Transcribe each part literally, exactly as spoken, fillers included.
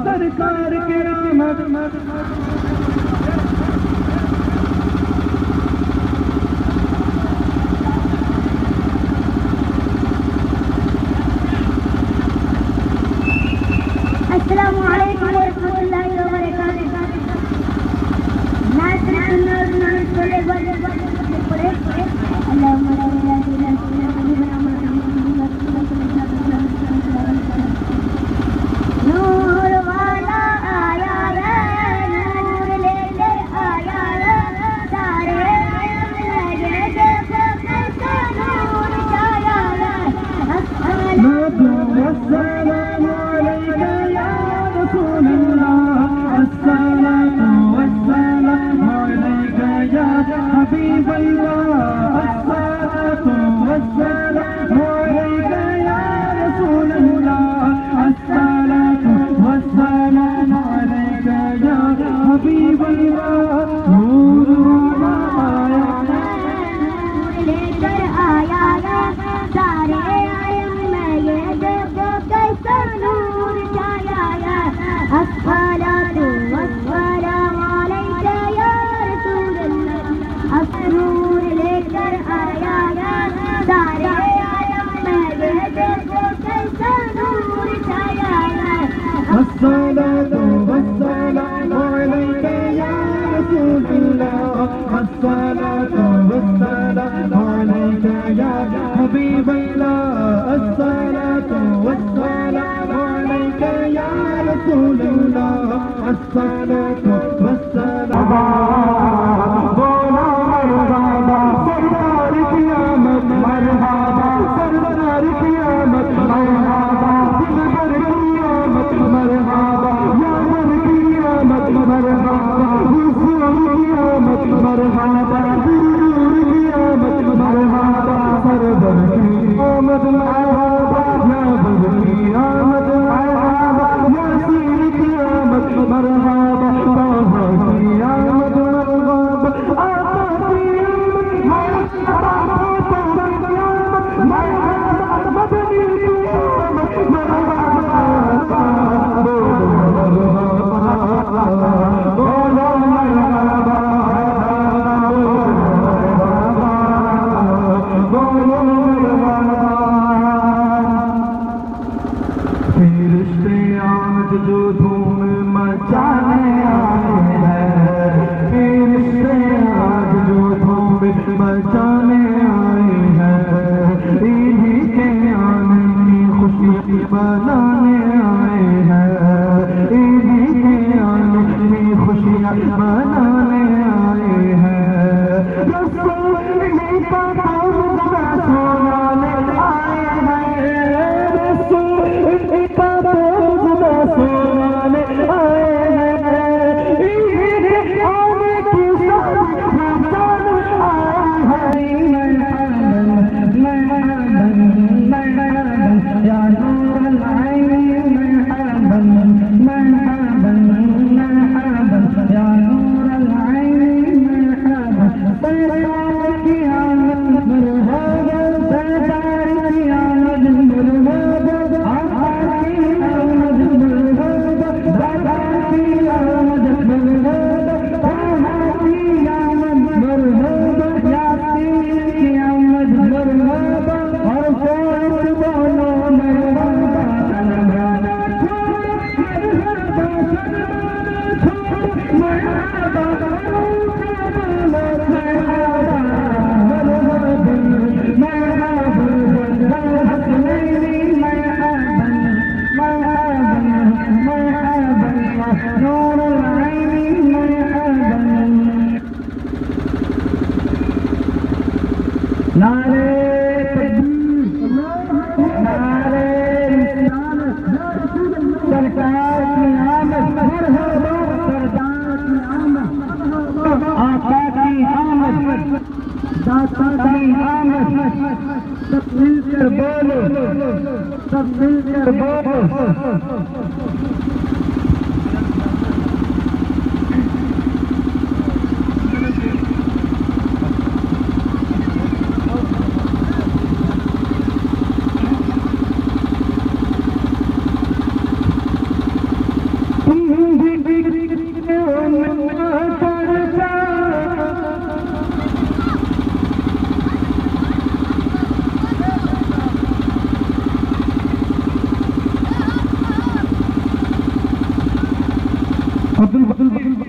सरकार के आमद अस्सलामु अलैकुम वरहमतुल्लाहि वबरकातुहू। नाज़रीन सुन्नत चले वाले पढ़े अल्लाहुम्मा सल्ली अला सय्यिदिना नूर वाला आया रे, नूर लेके आया रे, सारे लगे देखो कैसा नूर छाया रे। अस्सलामु अलैका या रसूल अल्लाह, अस्सलातु वस्सलामु अलैका या हबीब अल्लाह, अस्सलातु वस्सलामु अलैका या रसूल अल्लाह, अस्सलातु वस्सलामु अलैका या हबीब अल्लाह। नूर आया लेकर आया रे, सारे आलम में ये देखो कैसा नूर छाया रे। अस्सलातु वस्सलामु अलैका या रसूल अल्लाह, नूर लेकर आया रे, सारे आलम में ये देखो कैसा नूर छाया रे। अस्सलातु वस्सलामु अलैका या रसूल अल्लाह, अस्सलातु वस्सलामु अलैका या हबीब अल्लाह, अस्सलातु वस्सलामु अलैका या रसूल अल्लाह, अस्सलातु वस्सलामु बोलो मरहबा सरदार की आमद, मरहबा सरदार की आमद, मरहबा दिलबर की आमद, मरहबा यार की आमद, मरहबा हुस्न की आमद, मरहबा नूर की आमद, मरहबा सरदार की आमद, मरहबा यार की आमद, मरहबा यासीर की आमद, मरहबा ताहा की आमद, मरहबा आका की आमद, मरहबा मदनी की आमद, मरहबा बोलो मरहबा बोलो मरहबा बोलो मरहबा। फरिश्ते आमद जो धूम मचाने आए हैं, फरिश्ते आज जो धूम मचाने आए हैं, इन्हीं के आने की खुशी मनाने आए हैं, इन्हीं के आने की खुशियाँ मनाने आए हैं। रसूल का नाम जरा सुनाने आए हैं, रसूल का नाम जरा सुनाने आए हैं, इन्हीं आने की शान मचाने आए हैं। या नूर अल-आइन मरहबन, मरहबन मरहबन या नूर अल-आइन मरहबन। सरदार की आमद मरहबा, सरदार की आमद मरहबा, आका की आमद मरहबा, दादा की आमद मरहबा, ताहा की आमद मरहबा, यासीर की आमद मरहबा, और कोई बोलो मरहबा। सनमाना छोड़ मरहबा, सनमाना छोड़ मरहबा, मरहबा मरहबा हसनैनी मरहबन, मरहबन मरहबन नूर अल-आइन मरहबन। नारे तकबीर, नारे रिसालत, सरकार की आमद, मरहबा सरदार की आमद, आका की आमद, दाता की आमद। सब मिलकर बोलो, सब मिलकर बोलो। अब्दुल अब्दुल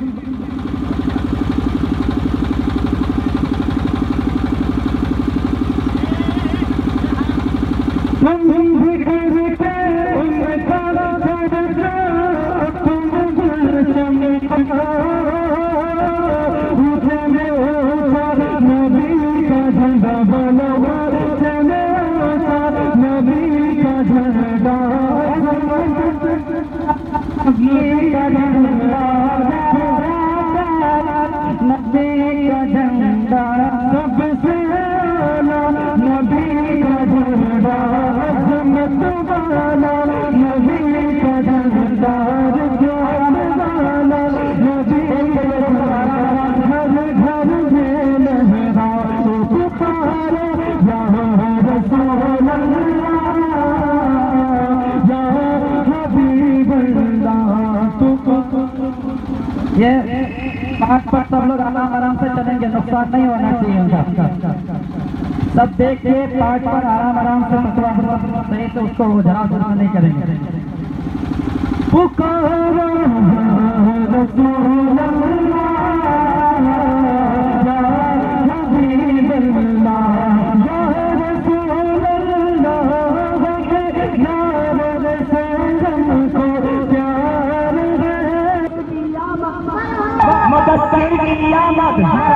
ये पाठ पर सब लोग आराम आराम से चलेंगे, नुकसान नहीं होना चाहिए उनका। सब देख के पाठ पर आराम आराम से सही से उसको जरा जरा नहीं करेंगे। पुकारो रसूल यासीन की आमद,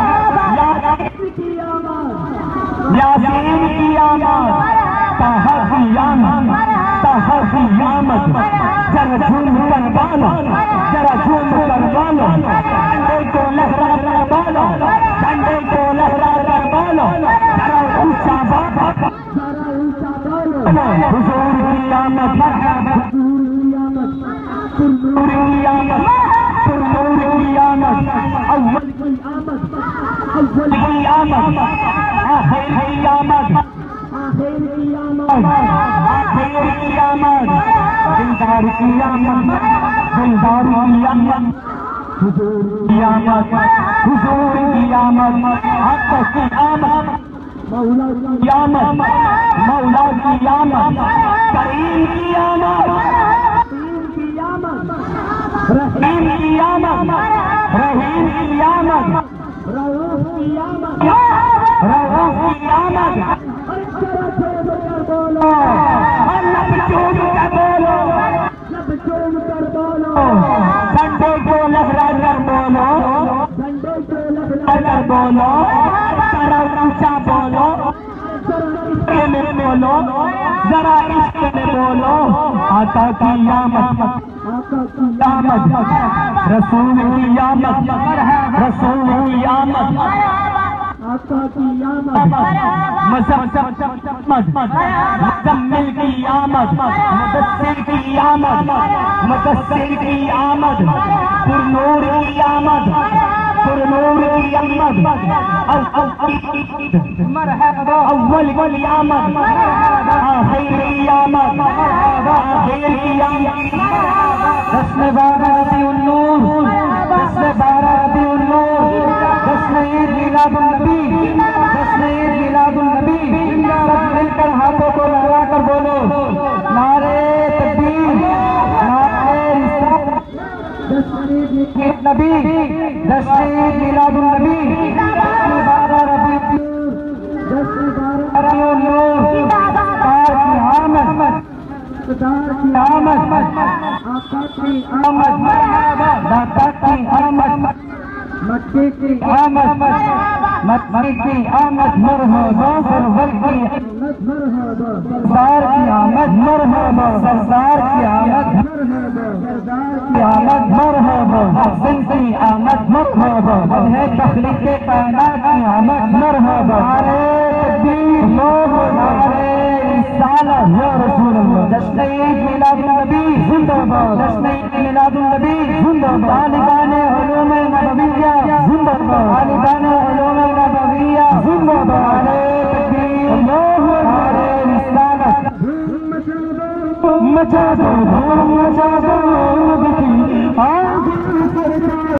ताहा की आमद, ताहा की आमद, जरा झूम कर बालो, जरा झूम कर बालो, झंडे को लहरा कर बालो, झंडे को लहरा कर बालो, जरा ऊंचा बालो, जरा ऊंचा बालो, हुजूर की आमद, हुजूर की आमद, हुजूर की आमद, अव्वल की आमद, अव्वल की आमद, आखिर की आमद, आखिर की आमद, आखिर की आमद, दिलदार की आमद, दिलदार की आमद, हुजूर की आमद, हुजूर की आमद, आका की आमद, मौला की आमद, मौला की आमद, करीम की आमद, करीम की आमद, रहीम की आमद, रहीम की आमद, रऊफ की आमद, रऊफ की आमद, बोलो लब चूम कर बोलो, लब चूम कर बोलो, झंडे को लहरा कर बोलो, झंडे को लहरा कर बोलो, जरा ऊंचा बोलो, इश्क में बोलो, जरा इश्क में बोलो, आका की आमद, आका की आमद, रसूल की आमद, रसूल की आमद, आका की आमद, मुज़म्मिल की आमद, मुदस्सिर की आमद, मुदस्सिर की आमद, पुरनूर की आमद, पुरनूर की आमद, अव्वल की आमद, आखिर की आमद, आखिर की आमद, जश्न बारह रबीउन नूर, जश्न बारह रबीउन नूर, जश्न ईद मिलादुन नबी, जश्न ईद मिलादुन नबी, सब मिलकर हाथों को लहरा कर बोलो नारे तकबीर, नारे रिसालत, जश्न ईद नबी, जश्न ईद मिलादुन नबी, जश्न बारह रबीउन नूर, जश्न बारह रबीउन नूर, तार की आमद, तार की आमद, आका की आमद, दाता की आमद, मक्के की आमद, मक्के की आमद, मरहबा सरवर की आमद, मरहबा सरदार की आमद, मरहबा सरदार की आमद, मरहबा सरदार की आमद, मरहबा हसन की आमद, मरहबा है तखलीक कायनात की आमद, मरहबा नारे तकबीर, नारे रिसालत या रसूल अल्लाह, जश्न ईद मिलादुन नबी जिंदाबाद, जश्न ईद मिलादुन नबी जिंदाबाद, तालिबाने उलूम नबविया जिंदाबाद, तालिबाने उलूम नबविया जिंदाबाद, नारे तकबीर, नारे रिसालत, मचा दो धूम मचा दो,